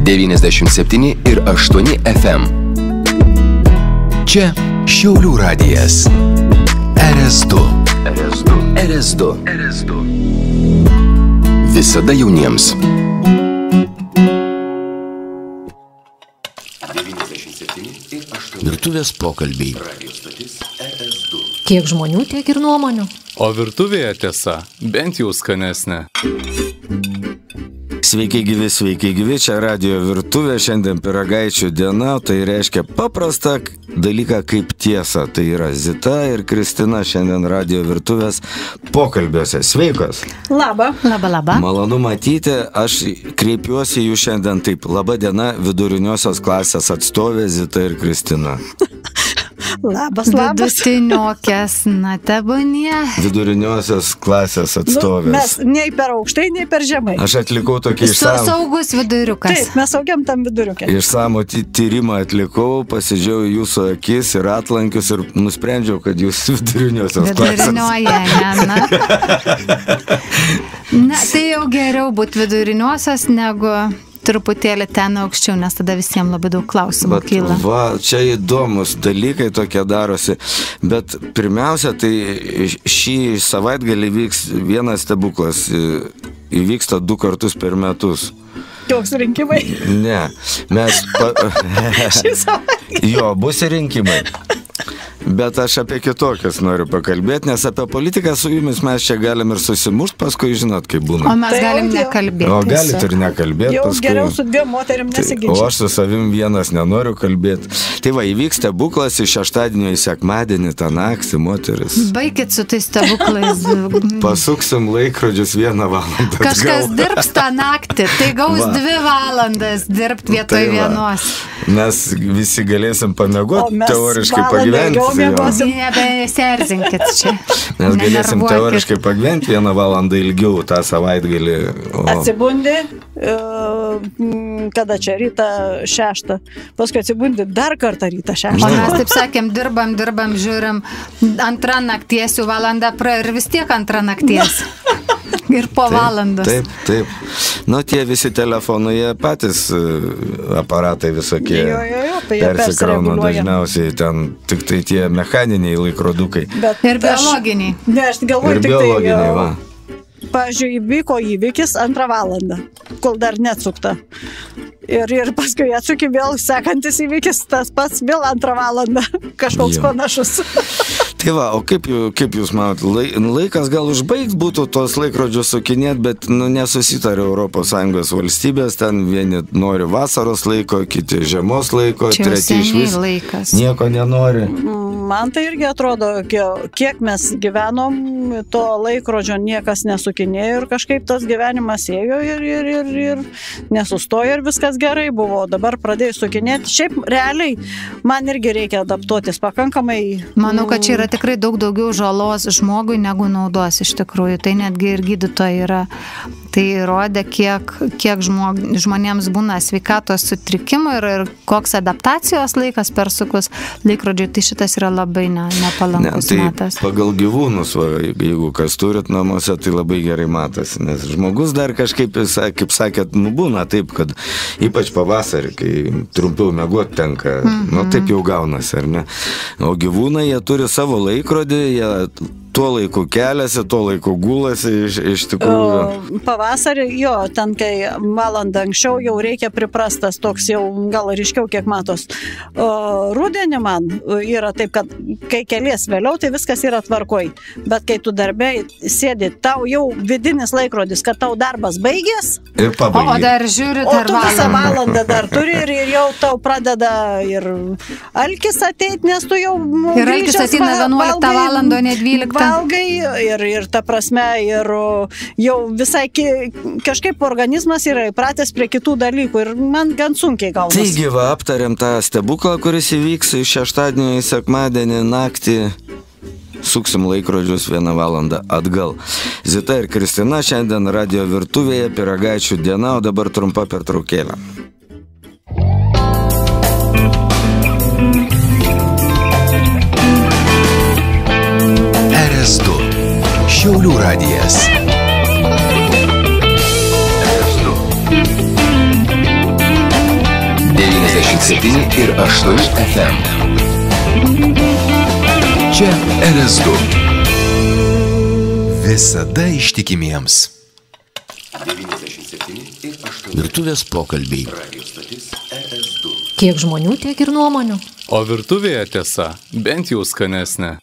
97,8 FM. Čia Šiaulių radijas. RS2. Visada jauniems. Virtuvės pokalbiai. Kiek žmonių, tiek ir nuomonių. O virtuvėje tiesa, bent jau skanesnė. Sveiki gyvi, čia radijo virtuvė, šiandien pyragaičių diena, tai reiškia paprastą dalyką kaip tiesa. Tai yra Zita ir Kristina šiandien radijo virtuvės pokalbiuose. Sveikos. Labą. Malonu matyti, aš kreipiuosi jų šiandien taip. Labą diena, viduriniosios klasės atstovė Zita ir Kristina. Labas. Vidutiniokės, na tebūnie. Viduriniosios klasės atstovės. Mes nei per aukštai, nei per žemai. Aš atlikau tokį saugus viduriukas. Taip, mes saugiam tam viduriukai. Išsamų tyrimą atlikau, pasižiūrėjau jūsų akis ir atlankius ir nusprendžiau, kad jūs viduriniosios klasės. Vidurinioje, na, tai jau geriau būti viduriniosios negu truputėlį ten aukščiau, nes tada visiems labai daug klausimų kyla. Va, čia įdomus dalykai tokie darosi, bet pirmiausia, tai šį savaitgalį vyks vienas stebuklas, įvyksta 2 kartus per metus. Koks rinkimai? Ne, mes... Šį savaitgalį? Jo, bus rinkimai. Bet aš apie kitokias noriu pakalbėti, nes apie politiką su jumis mes čia galim ir susimušt, paskui žinot, kaip būna. O mes galim nekalbėti. O galit ir nekalbėti jau paskui. Geriau su 2 moterim nesiginčyti. O aš su savim vienas nenoriu kalbėti. Tai va, įvyks stebuklas iš šeštadienio į sekmadienį tą naktį, moteris. Baikit su tais stebuklais. Pasuksim laikrodžius 1 valandą. Kažkas dirbs tą naktį, tai gaus 2 valandas dirbti vietoj vienos. Mes visi galėsim pamiegoti, teoriškai pagyventi. Nebeserzinkit čia. Mes galėsim teoriškai pagyventi 1 valandą ilgiau tą savaitgalį. Atsibundi, kada čia, rytą 6. Paskui atsibundi dar kartą rytą 6. O mes taip sakėm, dirbam, žiūrim, 2 nakties jau valanda praėjo ir vis tiek 2 nakties. Ir po valandos. Taip. Nu, tie visi telefonai, patys aparatai visokie persikrauna dažniausiai, ten tik tai tie mechaniniai laikrodukai. Ir biologiniai. Ne, aš galvoju tik biologiniai, va. Pavyzdžiui, įvyko įvykis 2 valandą, kol dar neatsukta. Ir paskui atsuki vėl sekantis įvykis, tas pats vėl 2 valandą, kažkoks panašus. Tai va, o kaip jūs manot, laikas gal užbaigt būtų tos laikrodžius sukinėt, bet nesusitarė ES valstybės, ten vieni nori vasaros laiko, kiti žiemos laiko, treti išvis nieko nenori. Man tai irgi atrodo, kiek mes gyvenom, to laikrodžio niekas nesukinėjo ir kažkaip tas gyvenimas ėjo ir nesustojo ir viskas gerai buvo. Dabar pradėjus sukinėti. Šiaip realiai man irgi reikia adaptuotis pakankamai. Manau, kad čia yra tikrai daug daugiau žalos žmogui negu naudos iš tikrųjų. Tai netgi ir gydytojai yra. Tai įrodė, kiek žmonėms būna sveikatos sutrikimų ir koks adaptacijos laikas persukus laikrodžiui, tai šitas yra labai nepalankus metas. Pagal gyvūnus, jeigu kas turit namuose, tai labai gerai matosi, nes žmogus dar kažkaip, kaip sakėt, būna taip, kad ypač pavasarį, kai trumpiau miegot tenka, taip jau gaunasi, ar ne? O gyvūnai, jie turi savo laikrodį, jie tuo laiku keliasi, tuo laiku gulasi, iš tikrųjų. Pavasarį, ten kai valandą anksčiau jau reikia priprastas, toks jau gal ryškiau kiek matos. Rudenį man yra taip, kad kai kelies vėliau, tai viskas yra tvarkoj. Bet kai tu darbė sėdi, tau jau vidinis laikrodis, kad tau darbas baigės. Ir pabaigė. O dar žiūri dar valandą. O tu visą valandą dar turi ir jau tau pradeda ir alkis ateit, nes tu jau ir alkis ateina 11 valandą, ne 12. Valgai ir ta prasme, ir jau visai kažkaip organizmas yra įpratęs prie kitų dalykų ir man gan sunkiai gaunasi. Taigi, va, aptariam tą stebuklą, kuris įvyks šeštadienį į sekmadienį naktį. Suksim laikrodžius 1 valandą atgal. Zita ir Kristina šiandien radijo virtuvėje, pyragaičių diena, o dabar trumpa pertraukėlė. RS2. Šiaulių radijas. RS2. 97 ir 8 FM. Čia RS2. Visada ištikimiems. Virtuvės pokalbiai. Kiek žmonių, tiek ir nuomonių. O virtuvėje tiesa, bent jau skanesnė.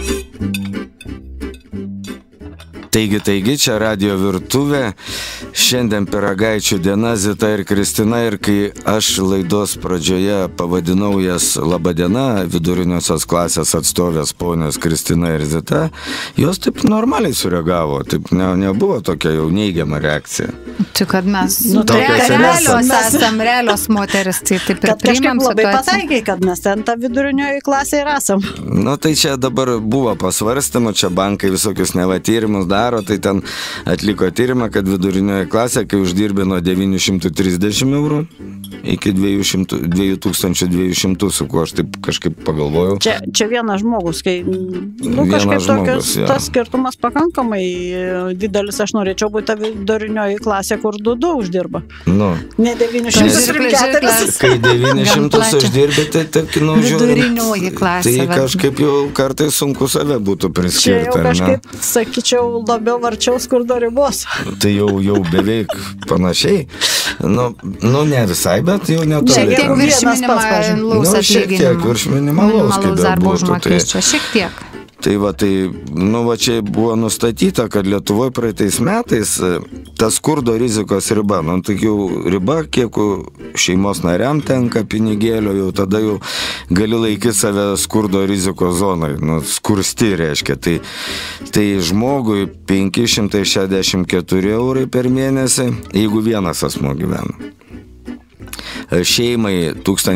Taigi, čia Radio Virtuvė, šiandien pyragaičių diena, Zita ir Kristina, ir kai aš laidos pradžioje pavadinau jas Labą diena, viduriniosios klasės atstovės ponios Kristina ir Zita, jos taip normaliai sureagavo, taip nebuvo tokia jau neigiama reakcija. Čia kad mes realios moteris, tai taip ir kad priimam kažkaip labai situaciją. pataikai, kad mes ten tą vidurinioji klasė ir esam. Nu tai čia dabar buvo pasvarstymų, čia bankai visokius neva tyrimus daro, tai ten atliko tyrimą, kad vidurinioji klasė, kai uždirbė nuo 930 eurų iki 2200, su kuo aš taip kažkaip pagalvojau. Čia vienas žmogus, kai kažkaip žmogus, tokios, tas skirtumas pakankamai didelis, aš norėčiau būti ta vidurinioji klasė, kur 2 uždirba. Nu. Ne 904. Kai 900 uždirbė, tai Vidurinioji klasė. Tai kažkaip jau kartais sunku save būtų Čia priskirti. jau kažkaip, sakyčiau, labiau varčiau skurdo ribos. Tai jau beveik panašiai. Nu, ne visai, bet jau netoli. Šiek tiek ten. virš Vienas pats, pavyzdžiui. minimalaus Šiek tiek atlyginimo. virš minimalaus, kaip darbo bebūtų, tai- užmokesčio, šiek tiek. Tai čia buvo nustatyta, kad Lietuvoje praeitais metais ta skurdo rizikos riba, tai jau riba, kiek šeimos nariam tenka pinigėlio, jau tada jau gali laikyti save skurdo rizikos zonai, skursti reiškia. Tai žmogui 564 eurai per mėnesį, jeigu vienas asmuo gyvena. Šeimai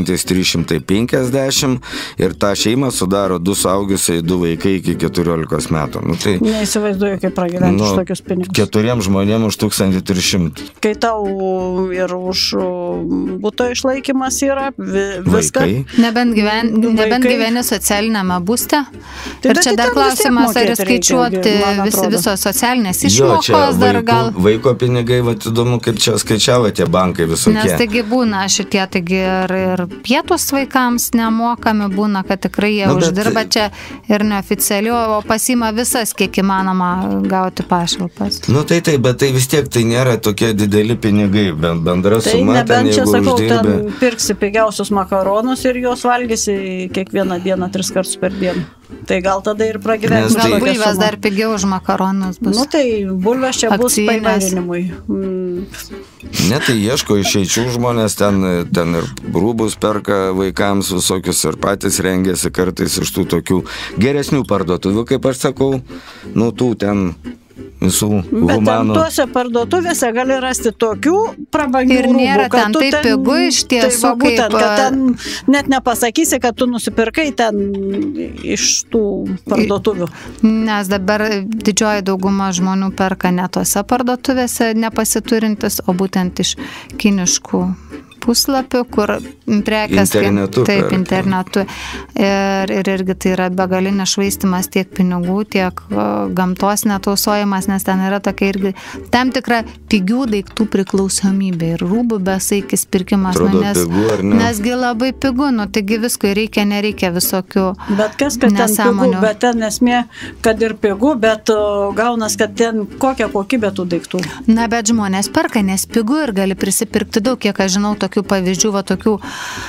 1350 ir tą šeimą sudaro 2 suaugusiai, 2 vaikai iki 14 metų. Tai, Neįsivaizduoju, kaip pragyventi už tokius pinigus. 4 žmonėms už 1300. Kai tau ir už būto išlaikymas yra, viską. Vaikai. Nebent gyveni socialinėme būste. Tai Ir bet čia tai dar ten vis tiek klausimas, ar mokėti įskaičiuoti reikia, man atrodo. visos socialinės Jo, čia išmokos dar gal. vaiko pinigai, įdomu, kaip čia skaičiavo tie bankai visokie. Nes taigi būna šitie, taigi ir pietus vaikams nemokami būna, kad tikrai jie Bet- uždirba čia ir neoficialiai, o pasima visas, kiek įmanoma gauti pašalpas. Taip, bet tai vis tiek tai nėra tokie dideli pinigai, bendra Tai suma, ten nebent čia, jeigu sakau, uždirbi. ten pirksi pigiausius makaronus ir juos valgysi kiekvieną dieną 3 kartus per dieną. Tai gal tada ir Nes pragyvensi. tai- Gal bulvės dar pigiau už makaronus bus. Tai bulvės čia bus Akcijinės. paįvairinimui. Ne, tai ieško išeičių žmonės, ten ir rūbus perka vaikams visokius ir patys rengiasi kartais iš tų tokių geresnių parduotuvių, kaip aš sakau, tų ten visų Bet ten humanų. tuose parduotuvėse gali rasti tokių prabangių Ir nėra rūbų, kad ten tu taip pigu iš tiesų, tai va, būtent, kaip, kad ten net nepasakysi, kad tu nusipirkai ten iš tų parduotuvių. Nes dabar didžioji dauguma žmonių perka ne tose parduotuvėse nepasiturintis, o būtent iš kiniškų puslapių, kur prekės Internetu taip, perka. internetu. Ir irgi tai yra begalinis švaistimas tiek pinigų, tiek gamtos netausojimas, nes ten yra tokia irgi tam tikra pigių daiktų priklausomybė ir rūbų besaikis pirkimas. Atrodo pigu, ar ne? Nesgi labai pigu, taigi visko reikia, nereikia visokių Bet kas, kad ten nesąmonių. pigu, bet ten esmė, kad ir pigu, bet gaunas, kad ten kokia kokybė tų daiktų. Na, bet žmonės perka, nes pigu ir gali prisipirkti daug, kiek aš žinau tokių pavyzdžių, tokių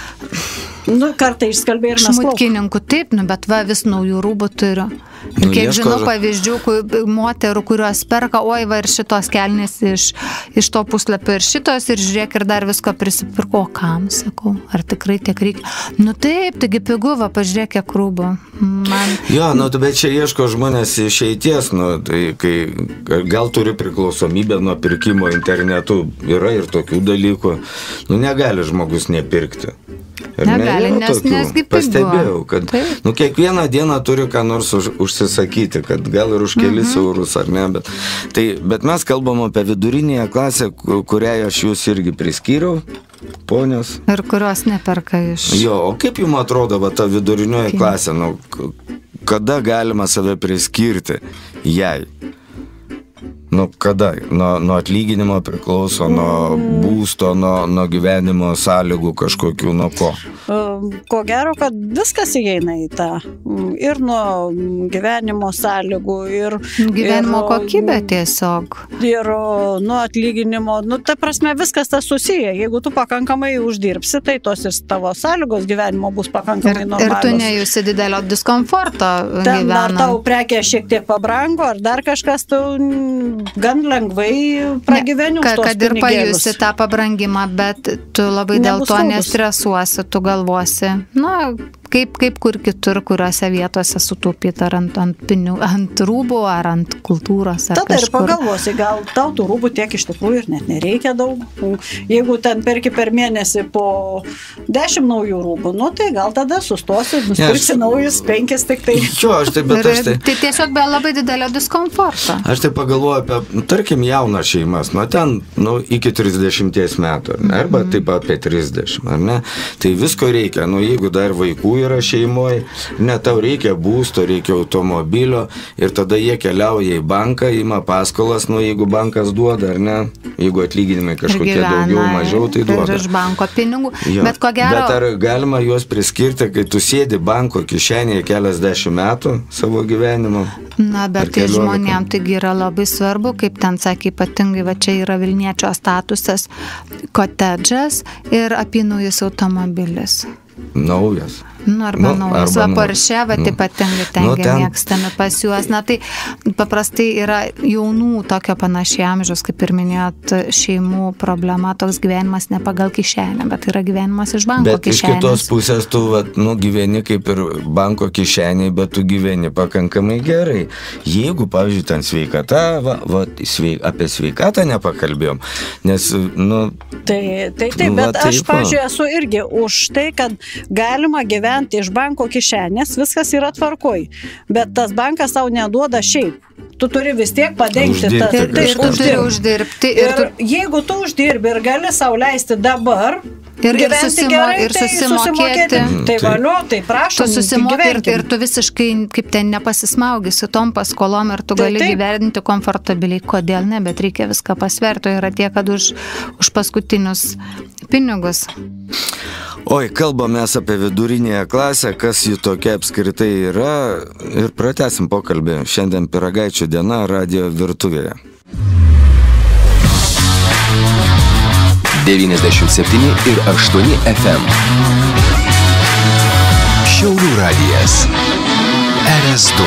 Kartą išskalbė ir mes lauk. šmutkininkų, taip, bet vis naujų rūbų turiu. Ir kiek ieško žinau pavyzdžių, moterų, kurios perka, oi, ir šitos kelnės iš to puslapio ir šitos, ir žiūrėk, ir dar visko prisipirko, kam, sakau, ar tikrai tiek reikia. Taip, taigi pigu, pažiūrėk, kiek rūbų. Jo, bet čia ieško žmonės išeities, tai kai gal turi priklausomybę nuo pirkimo internetu, yra ir tokių dalykų, negali žmogus nepirkti. Negali, nesgi pigu. Pastebėjau, kad kiekvieną dieną turi ką nors užsisakyti, kad gal ir už kelis eurus ar ne, bet mes kalbam apie vidurinėje klasę, kuriai aš jūs irgi priskyriau, ponios. Ir kurios neperka iš... Jo, o kaip jums atrodo ta vidurinioji klasė, kada galima save priskirti jai? Nu, kada? Nuo atlyginimo priklauso, nuo būsto, nuo gyvenimo sąlygų kažkokių, nuo ko? Ko gero, kad viskas įeina į tą. Ir nuo gyvenimo sąlygų, ir... Gyvenimo kokybė tiesiog. Ir nuo atlyginimo. Nu, ta prasme, viskas tas susiję. Jeigu tu pakankamai uždirbsi, tai tos ir tavo sąlygos gyvenimo bus pakankamai normalios. Ir tu nejusi didelio diskomforto gyvenant. Ar tau prekė šiek tiek pabrango, ar dar kažkas, tu gan lengvai pragyveni už tos pinigėlius. Kad ir pajusi tą pabrangimą, bet tu labai dėl to nestresuosi, tu galvosi, na, kaip kur kitur, kuriuose vietose sutaupyti, ar ant rūbų, ar ant kultūros, ar tada kažkur. Ir pagalvosi, gal tau tų rūbų tiek iš tikrųjų ir net nereikia daug. Jeigu ten perki per mėnesį po 10 naujų rūbų, nu tai gal tada sustosi, nusipirksi naujus 5 tik tai. Jo, aš tai, bet aš tai... Tai tiesiog be labai didelio diskomforto. Aš tai pagalvoju apie, tarkim, jauną šeimas, nuo ten, iki 30 metų, arba taip apie 30, ar ne? Tai visko reikia, jeigu dar vaikų yra šeimoje, ne, tau reikia būsto, reikia automobilio ir tada jie keliauja į banką, ima paskolas, jeigu bankas duoda, ar ne, jeigu atlyginimai kažkokie daugiau, mažiau, tai duoda. Ir iš banko pinigų, jo. Bet ko gero... Bet ar galima juos priskirti, kai tu sėdi banko kišenėje keliasdešimt metų savo gyvenimo? Na, bet tai žmonėm taigi yra labai svarbu, kaip ten sakė, ypatingai, va čia yra Vilniečio statusas, kotedžas ir apynaujis automobilis. Naujas. Arba naujas, Porsche, va taip patingai tengi mėgstami pas juos. Na tai paprastai yra jaunų tokio panašiai amžiaus, kaip ir minėjot, šeimų problema, toks gyvenimas ne pagal kišenę, bet yra gyvenimas iš banko kišenės. Bet iš kitos pusės tu gyveni kaip ir banko kišeniai, bet tu gyveni pakankamai gerai. Jeigu, pavyzdžiui, ten sveikata, apie sveikatą nepakalbėjom, nes, Taip, bet aš, pavyzdžiui, esu irgi už tai, kad galima gyventi iš banko kišenės, viskas yra tvarkoj, bet tas bankas tau neduoda šiaip. Tu turi vis tiek padengti. Ir tu turi uždirbti. Ir jeigu tu uždirbi ir gali sau leisti dabar gyventi gerai, tai susimokėti. Tai valio, tai prašom. Tu susimokėti ir tu visiškai kaip ten nepasismaugysi tom paskolom ir tu gali gyventi komfortabiliai. Kodėl ne, bet reikia viską pasverti. Yra tie, kad už paskutinius pinigus. Oi, kalbamės apie vidurinėje klasę, kas jų tokia apskritai yra ir pratęsim pokalbį. Šiandien Pyragaičių diena radijo virtuvėje. 97,8 FM. Šiaulių radijas. RS2.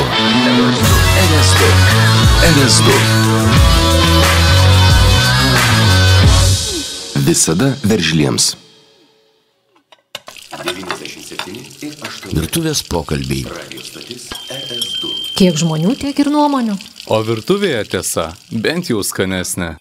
Visada veržliems. Virtuvės pokalbiai. Kiek žmonių, tiek ir nuomonių. O virtuvėje tiesa, bent jau skanesnė.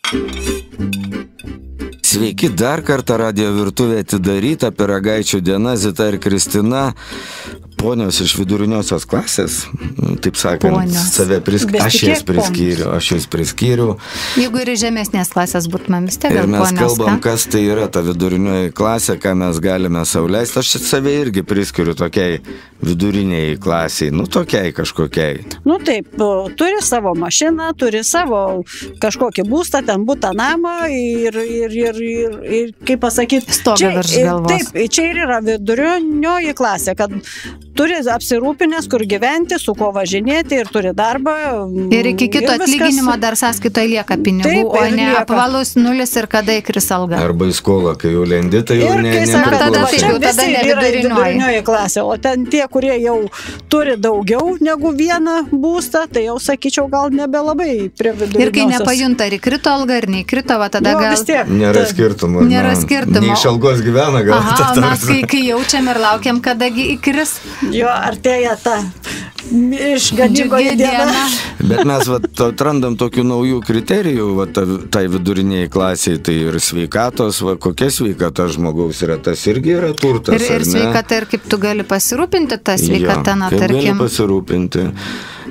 Sveiki, dar kartą radijo virtuvė atidaryta, Pyragaičių diena, Zita ir Kristina. Ponios iš viduriniosios klasės, taip sakant, aš jas priskyriu. Jeigu ir žemesnės klasės būtume, vis tiek gal ponios. Ir mes kalbam, kas tai yra ta vidurinioji klasė, ką mes galime sau leisti. Aš save irgi priskiriu tokiai viduriniai klasiai, tokiai kažkokiai. Taip, turi savo mašiną, turi savo kažkokį būstą, ten butą namą ir kaip pasakyti, stogą virš galvos. Taip, čia ir yra vidurinioji klasė, kad turi apsirūpinęs, kur gyventi, su kuo važinėti ir turi darbą. Ir iki kito atlyginimo dar sąskaitoje lieka pinigų, taip, o ne apvalus nulis ir kada įkris alga. Arba į skolą, kai jau lendi, tai jau tada ne vidurinioji klasė, o ten tie, kurie jau turi daugiau negu vieną būstą, tai jau sakyčiau, gal nebelabai prie viduriniosios. Ir kai nepajunta, ar įkrito alga, ar neįkrito, tada gal... Nėra skirtumo. Nei iš algos gyvena, gal. Mes kai jaučiam ir laukiam, kadagi įkris. Jo, artėja ta išgadingoji diena. Bet mes atrandam tokių naujų kriterijų, tai viduriniai klasiai, tai ir sveikatos, kokia sveikata žmogaus yra, tas irgi yra turtas. Ir sveikata, ir kaip tu gali pasirūpinti tą sveikatą, kaip gali pasirūpinti.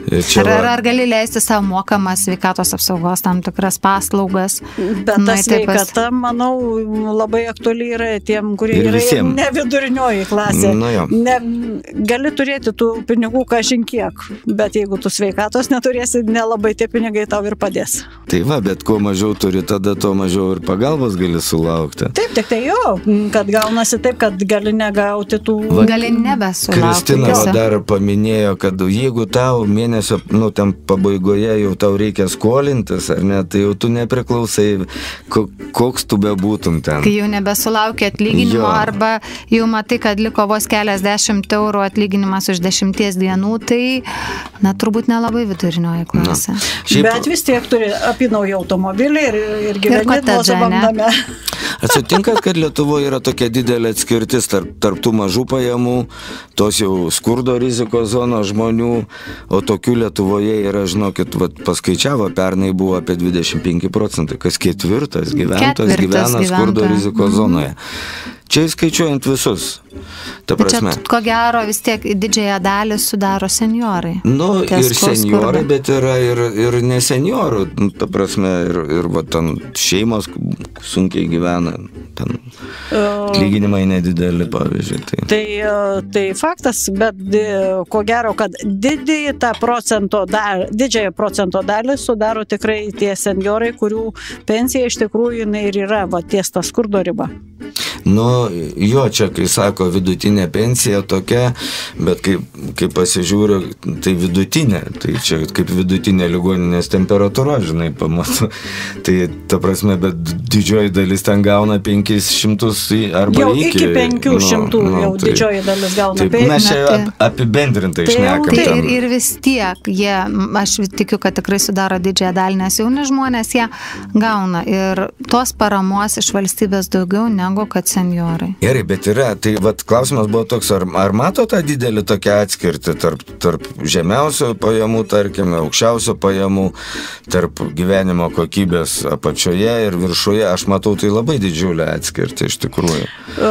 Ar gali leisti savo mokamas sveikatos apsaugos tam tikras paslaugas? Bet ta sveikata, manau, labai aktuali yra tiem, kurie yra ne vidurinioji klasė. Gali turėti tų pinigų kažin kiek, bet jeigu tu sveikatos neturėsi, nelabai tie pinigai tau ir padės. Tai va, bet kuo mažiau turi, tada to mažiau ir pagalbos gali sulaukti. Taip, tik tai jo, kad gaunasi taip, kad gali negauti tų... Gali nebesulaukti. Kristina dar paminėjo, kad jeigu tau mėnesio, ten pabaigoje jau tau reikia skolintis, ar ne, tai jau tu nepriklausai, koks tu bebūtum ten. Kai jau nebesulaukia atlyginimo, arba jau matai, kad liko vos keliasdešimt eurų atlyginimas už 10 dienų, tai, turbūt nelabai vidurinioji klasė. Bet vis tiek turi apynaują automobilį ir gyveni nuosavam name. Atsitinka, kad Lietuvoje yra tokia didelė atskirtis tarp tų mažų pajamų, tos jau skurdo rizikos zonos žmonių, o tokių Lietuvoje yra, žinokit, paskaičiavo, pernai buvo apie 25%, kas ketvirtas gyventojas gyvena skurdo rizikos zonoje. Čia įskaičiuojant visus. Ta prasme. Čia, ko gero, vis tiek didžiąją dalį sudaro senjorai. Ir senjorai, bet yra ir nesenjorų. Ta prasme, ir ten šeimos sunkiai gyvena. Ten atlyginimai nedideli, pavyzdžiui. Tai faktas, bet ko gero, kad didžiąją procento dalį sudaro tikrai tie senjorai, kurių pensija iš tikrųjų ir yra ties ta skurdo riba. Jo, čia, kai sako vidutinė pensija tokia, bet kai pasižiūriu, tai vidutinė, tai čia kaip vidutinė ligoninės temperatūra, žinai, pamatu. Tai, ta prasme, bet didžioji dalis ten gauna 500 arba jau iki 500 jau didžioji dalis gauna. Taip, mes čia apibendrintai šnekam. Ir vis tiek, aš tikiu, kad tikrai sudaro didžiąją dalį, nes jauni žmonės jie gauna ir tos paramos iš valstybės daugiau negu kad senjorai. Gerai, bet yra, tai klausimas buvo toks, ar mato tą didelį tokią atskirtį tarp žemiausio pajamų, tarkime, aukščiausio pajamų, tarp gyvenimo kokybės apačioje ir viršuje, aš matau tai labai didžiulę atskirtį iš tikrųjų.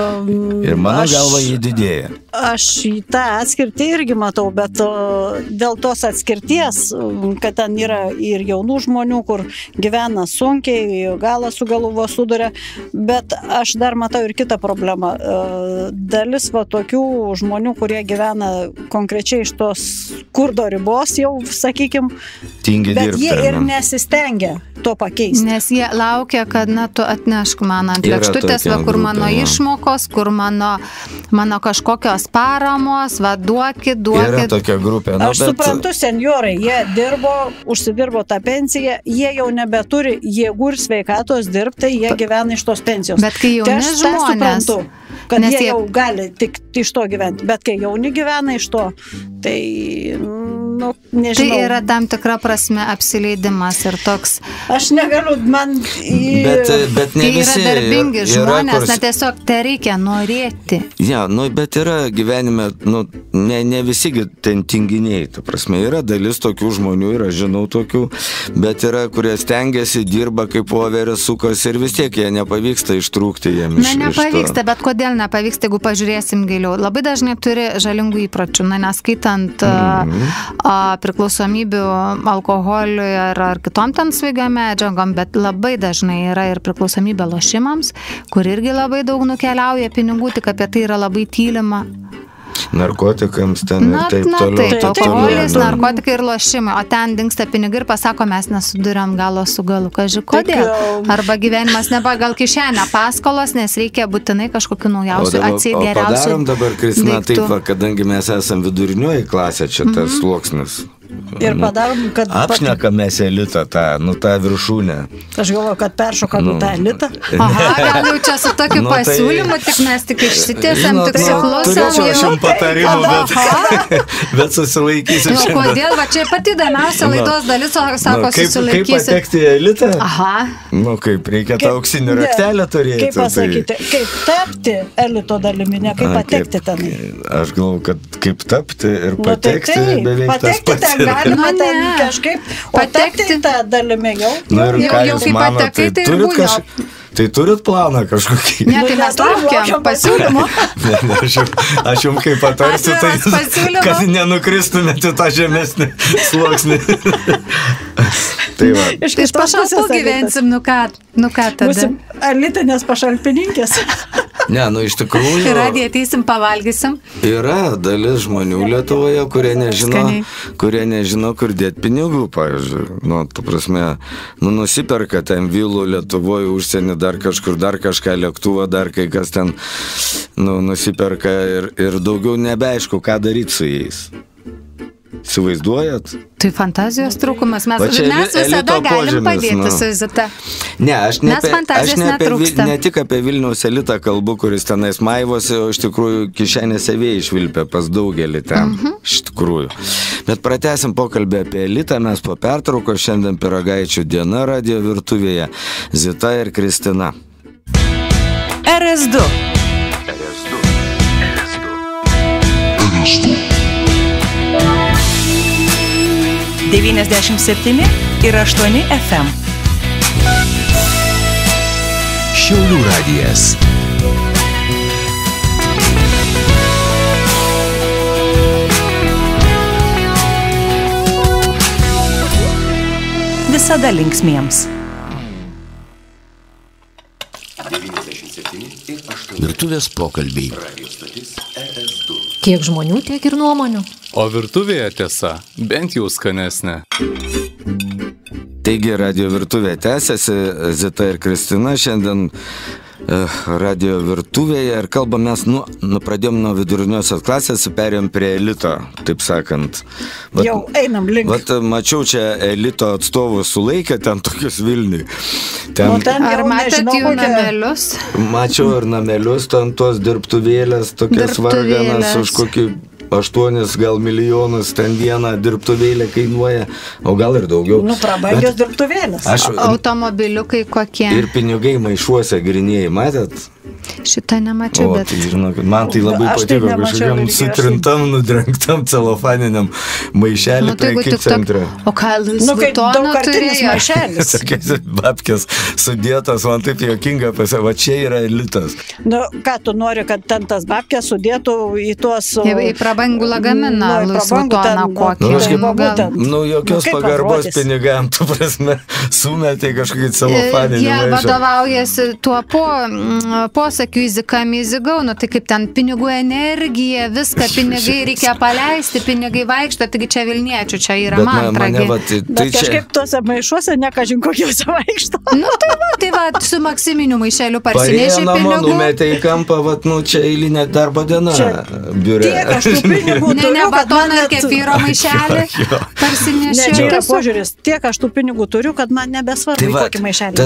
Ir mano galva jį didėja. Aš tą atskirtį irgi matau, bet dėl tos atskirties, kad ten yra ir jaunų žmonių, kur gyvena sunkiai, galą su galu suduria, bet aš dar matau ir kitą problemą. Dalis tokių žmonių, kurie gyvena konkrečiai iš tos skurdo ribos, jau, sakykime, bet jie ir nesistengia to pakeisti. Nes jie laukia, kad, tu atnešk man ant lėkštutės, kur mano išmokos, kur mano kažkokios paramos, duokit. Yra tokia grupė. Aš suprantu, senjorai, jie užsidirbo tą pensiją, jie jau nebeturi jėgų ir sveikatos dirbti, tai jie gyvena iš tos pensijos. Bet kai jauni žmonės, suprantu, kad jie jau gali tik iš to gyventi, bet kai jauni gyvena iš to, tai, nežinau. Tai yra tam tikra prasme apsileidimas ir toks. Aš negaliu, man... Bet ne visi... Tai yra darbingi žmonės, tiesiog tai reikia norėti. Bet yra gyvenime, ne visi ten tinginiai, ta prasme, yra dalis tokių žmonių, ir aš žinau tokių, bet yra, kurie stengiasi, dirba kaip voveris, sukosi ir vis tiek jie nepavyksta ištrūkti jiems iš to. Nepavyksta, bet kodėl nepavyksta, jeigu pažiūrėsim giliau? Labai dažnai turi žalingų įpročių, neskaitant priklausomybių alkoholiui ar kitom ten svaigiom medžiagom, bet labai dažnai yra ir priklausomybė lošimams, kur irgi labai daug nukeliauja pinigų, tik apie tai yra labai tylima. Narkotikams ten ir taip toliau. Taip, alkoholis, narkotikai ir lošimai, o ten dingsta pinigai ir pasako, mes nesuduriam galo su galu. Kaži, kodėl? Arba gyvenimas nepagal kišenę, paskolos, nes reikia būtinai kažkokiu naujausiu, atseit geriausiu. O padarom dabar, Kristina, taip, kadangi mes esam vidurinioji klasė, čia tas sluoksnis. Ir padarom, kad... Apšnekame elitą, tą viršūnę. Aš galvoju, kad peršokam tą elitą. Aha, gal jau čia su tokiu pasiūlymu, tik mes tik išsitiesiam, tik siklausiam. Turėčiau aš jums patarimų, bet susilaikysiu šiandien. Kodėl, čia pati įdomiausia laidos dalis, sako, susilaikysiu. Kaip patekti į elitą? Aha. Kaip reikia tą auksinį raktelę turėti. Kaip pasakyti, kaip tapti elito dalimi, ne kaip patekti ten. Aš galvoju, kad kaip tapti ir patekti beveik tas pats. Galima ten kažkaip patekti tą dalimi jau. Jau kaip patekai, tai ir būna. Tai turit planą kažkokį? Ne, tai mes laukiam pasiūlymo. Aš jums kaip patarsiu, tai kad nenukristumėte tą žemesnį sluoksnį. Tai va. Iš pašalpų gyvensim, nu ką tada? Būsim elitinės pašalpininkės. Ne, nu iš tikrųjų. Ir radiją ateisim, pavalgysim. Yra dalis žmonių Lietuvoje, kurie nežino, kur dėti pinigų, pavyzdžiui. Nu, tu prasme, nusiperka ten vilų Lietuvoje, užsienį, dar kažkur, dar kažką, lėktuvą, dar kai kas ten nusiperka ir daugiau nebeaišku, ką daryti su jais. Įsivaizduojat? Tai fantazijos trūkumas. Mes visada galim padėti su Zita. Ne, aš ne tik apie Vilniaus elitą kalbu, kuris tenais maivosi, o iš tikrųjų kišenėse vėjai išvilpia pas daugelį ten. Iš tikrųjų. Bet pratęsim pokalbį apie elitą. Mes po pertrauko šiandien Pyragaičių diena radijo virtuvėje. Zita ir Kristina. RS2. 97 ir 8 FM. Šiaulių radijas. Visada linksmiems. Virtuvės pokalbiai. Kiek žmonių, tiek ir nuomonių. O virtuvėje tiesa, bent jau skanesnė. Taigi, radio virtuvė tęsiasi, Zita ir Kristina šiandien radio virtuvėje ir kalbam mes, pradėjom nuo viduriniosios klasės, perėjom prie elito, taip sakant. Jau einam link. Mačiau čia elito atstovų sulaikę, ten tokius Vilniui. Ar matėt jų namelius? Mačiau ir namelius, ten tos dirbtuvėlės, tokias varganas už kokį 8 gal milijonus ten vieną dirbtuvėlę kainuoja, o gal ir daugiau. Prabangios dirbtuvėlės. Automobiliukai kokie. Ir pinigai maišuose grinėjai, matėt? Šitą nemačiau, bet... Man tai labai patiko kažkokiam sutrintam, nudrengtam celofaniniam maišelį prekį centre. O ką, Lutono turėjo? Babkės sudėtas, man taip juokinga pasakė, va čia yra elitas. Ką tu nori, kad ten tas babkės sudėtų į tuos... Į prabangų lagaminą, Lutoną kokį. Jokios pagarbos pinigam, tu prasme, sumetė kažkokį celofaninį maišą. Jie vadovaujasi tuo posakiu įzikam įzigaunu, tai kaip ten pinigų energija, viską pinigai reikia paleisti, pinigai vaikšto, taigi čia Vilniečių, čia yra mantra. Bet kažkaip tuose maišuose nekažin kokiuose vaikšto. Tai va, su maksiminiu maišeliu parsinešė pinigų. Parėjo namo, numetė į kampą, čia eilinė darbo diena biure. Tiek aš tų pinigų turiu, ne batoną ir kefyro maišelį parsinešė. Ne, čia yra požiūris, tiek aš tų pinigų turiu, kad man nebesvarbu kokį maišelį.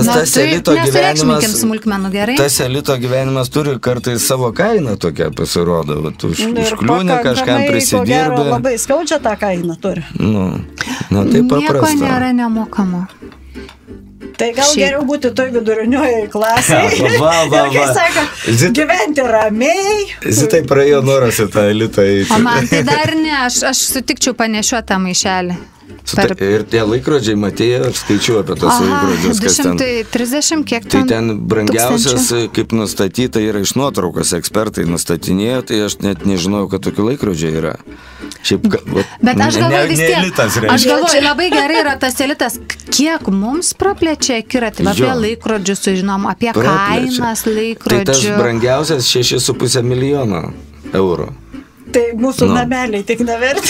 Tas elito gyvenimas turi kartais savo kainą tokią pasirodo. Užkliūnė kažkam prisidirbi. Labai skaudžia tą kainą turi. Taip paprasta. Nieko nėra nemokamo. Tai gal geriau būti toj vidurinioje klasėje. Ir sako, gyventi ramiai. Zitai praėjo noras į tą elitą eiti. O man tai dar ne, aš sutikčiau panešiuoti tą maišelį. Ir tie laikrodžiai, matėjai, aš skaičiu apie tos laikrodžius, kas ten. 230, kiek ten? Tai ten brangiausias, kaip nustatyta, yra iš nuotraukos, ekspertai nustatinėjo, tai aš net nežinojau, kad tokių laikrodžiai yra. Bet aš galvoju vis tiek, aš galvoju, labai gerai yra tas elitas, kiek mums praplečia akiratį, apie laikrodžius sužinom, apie kainas laikrodžių. Tai tas brangiausias 6,5 milijono eurų. Tai mūsų nameliai tik neverti.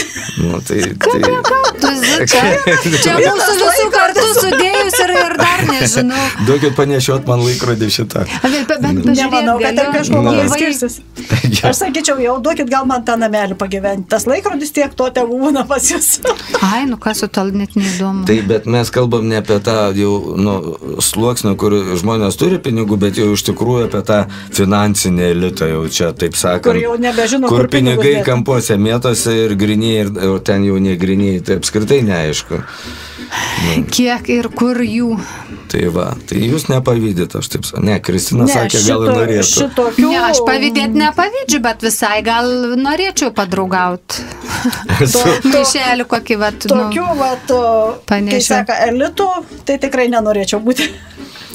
Čia mūsų visų kartu sudėjus ir dar nežinau. Duokit panešiot man laikrodį šitą. Nemanau, kad ten kažko labai skirsis. Aš sakyčiau, jau duokit gal man tą namelį pagyventi. Tas laikrodis tiek to tegu būna pas jūs. Ai, kas su tal net neįdomu. Tai bet mes kalbam ne apie tą jau sluoksnį, kur žmonės turi pinigų, bet jau iš tikrųjų apie tą finansinį elitą jau čia, taip sakant. Kur jau nebežino, kur pinigai kampuose mėtosi ir griniai, ir ten jau negriniai, tai apskritai neaišku. Kiek ir kur jų. Tai va, tai jūs nepavydėt, aš taip sakau. Ne, Kristina sakė, gal ir norėtų. Ne, aš pavydėt nepavydžiu, bet visai gal norėčiau padraugauti. Maišelį kokį vat. Tokių vat, kai saka elitų, tai tikrai nenorėčiau būti.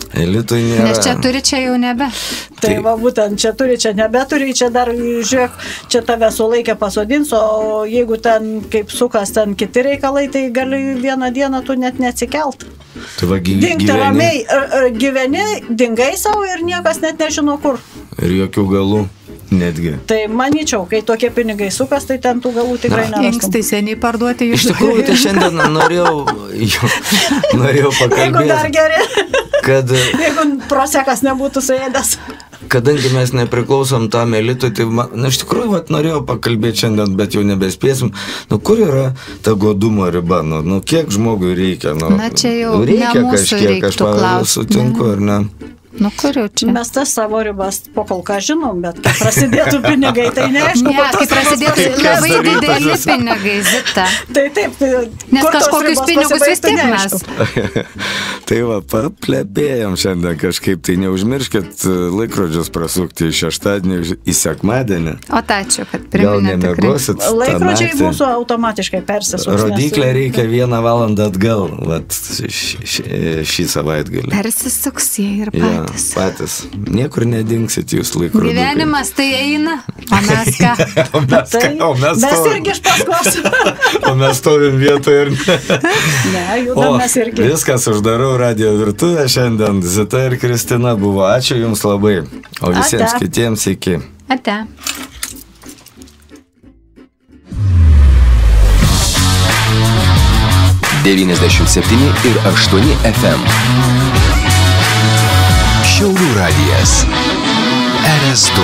Elitui nėra. Nes čia turi, čia jau nebe. Tai va būtent čia turi, čia nebeturi, čia dar, žiūrėk, čia tave sulaikė pasodins, o jeigu ten kaip sukas ten kiti reikalai, tai gali vieną dieną tu net neatsikelt. Tai va, Dingti ramiai, gyveni, dingai savo ir niekas net nežino kur. Ir jokių galų netgi. Tai manyčiau, kai tokie pinigai sukas, tai ten tų galų tikrai nerastum. Inkstai seniai parduoti Iš tikrųjų, tai šiandien norėjau pakalbėti. Jeigu dar geri, kad jeigu prosekas nebūtų suėdęs. kadangi mes nepriklausom tam elitui, tai iš tikrųjų norėjau pakalbėti šiandien, bet jau nebespėsim. Kur yra ta godumo riba? Kiek žmogui reikia? Na čia jau reikia ne mūsų kažkiek, aš pavyzdžiui sutinku, ar ne? Kuriu čia? Mes tas savo ribas po kol ką žinom, bet kai prasidėtų pinigai, tai neaišku. Ne, kai prasidėtų labai dideli pinigai, Zita. Tai taip. Nes kažkokius pinigus vis tiek mes. Tai va, paplebėjom šiandien kažkaip, tai neužmirškit laikrodžius prasukti iš šeštadienį į sekmadienį. O tačiu, kad priminė tikrai. Gal nemiegosit? Laikrodžiai mūsų automatiškai persisuks. Rodiklę reikia 1 valandą atgal, šį savaitgalį. Persisuks jie ir Patys. Niekur nedingsit jūs laikrodukai. Gyvenimas tai eina, o mes ką? Mes irgi iš paskos. O mes stovim vietoje ir ne. Ne, judam mes irgi. Viskas, uždarau radijo virtuvę šiandien. Zita ir Kristina buvo. Ačiū jums labai. O visiems kitiems iki. Ate. (97,8 FM) Šiaulių radijas. RS2.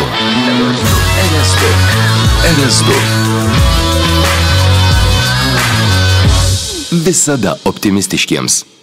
Visada optimistiškiems.